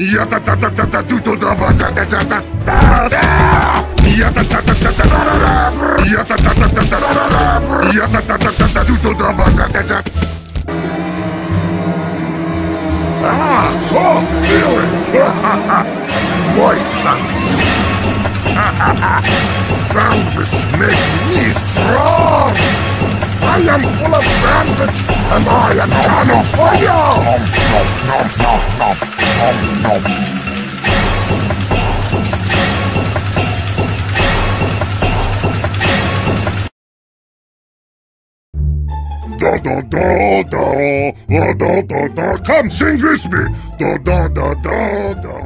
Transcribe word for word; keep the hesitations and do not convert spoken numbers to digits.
Ah, so feeling! Moist sandwich make me strong! I am full of sandwich, and I am coming for you! Nom, nom, nom, nom, nom, nom, nom. Da da da da da da da da. Come sing with me. Da da da da da.